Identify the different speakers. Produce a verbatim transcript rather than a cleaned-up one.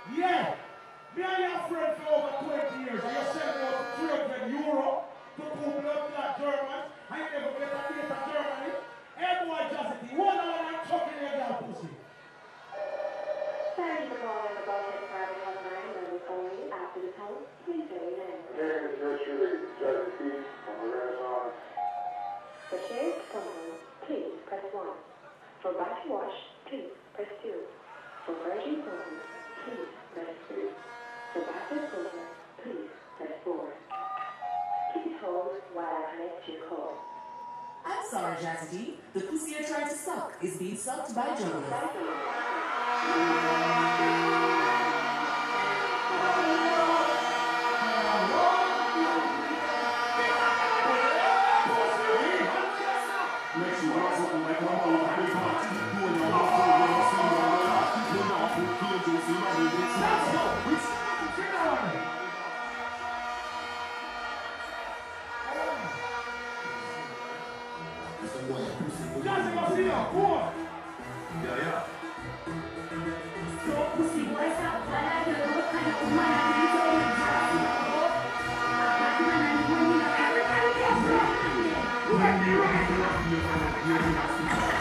Speaker 1: Yeah. Me and your friend for over twenty years, and you're selling out three hundred euro to two blood clot Germans, and you never get a date of Germany. Hey boy, Jazzy, one hour and chucking your girl pussy.
Speaker 2: Thank you for calling the Bullshit Private Hotline. That was only after the tone. Please say your name.
Speaker 3: My name is Richard Jazzy from the Renaissance.
Speaker 2: For shared phone, please press one. For back wash, please press two. For Virgin phone, please press three. For backup phone, please press four. Please hold while I connect your call.
Speaker 4: I'm sorry, Jazzy. The pussy you're trying to suck is being sucked by Jonas.
Speaker 5: Makes you rise up like one of the big hearts. Doing your mouth full of your sin, your life. You're not full of kids, see my little bitch.
Speaker 1: Let's go. We started to get on. Jazzy, go see her. Go on.
Speaker 5: Yeah, yeah.
Speaker 2: So pussy boys out, but I don't know what kind of woman I be going to. I'm not going to everybody else.
Speaker 5: Let me rock, rock, rock, rock, rock, rock, rock.